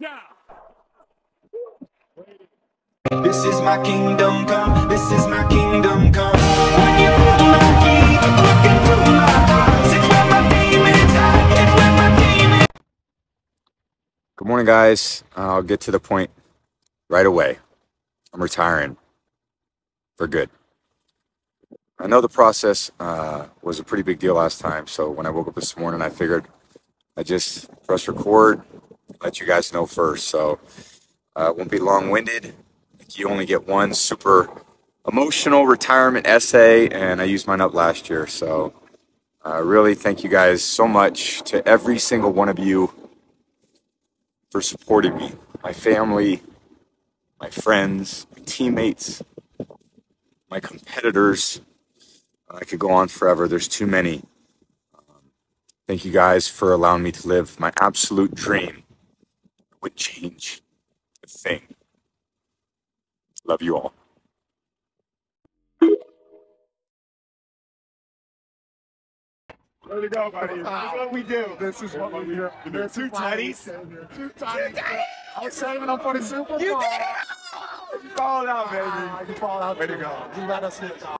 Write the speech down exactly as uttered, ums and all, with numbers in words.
This is my kingdom come, this is my kingdom come. When you put my key, looking through my eyes, it's where my demons hide, it's where my demons. Good morning, guys. Uh, I'll get to the point right away. I'm retiring for good. I know the process uh, was a pretty big deal last time, so when I woke up this morning, I figured I'd just press record, let you guys know first. So uh, it won't be long-winded. You only get one super emotional retirement essay, and I used mine up last year. So uh, really thank you guys so much, to every single one of you, for supporting me, my family, my friends, my teammates, my competitors. I could go on forever. There's too many. Um, thank you guys for allowing me to live my absolute dream. It would change a thing. Love you all. Way to go, buddy. This is what we do. This is what we do. This two tutties. Two tutties. I was saving them for the Super Bowl. You did it! You called out, baby. You called out. Way to go. You let us hit.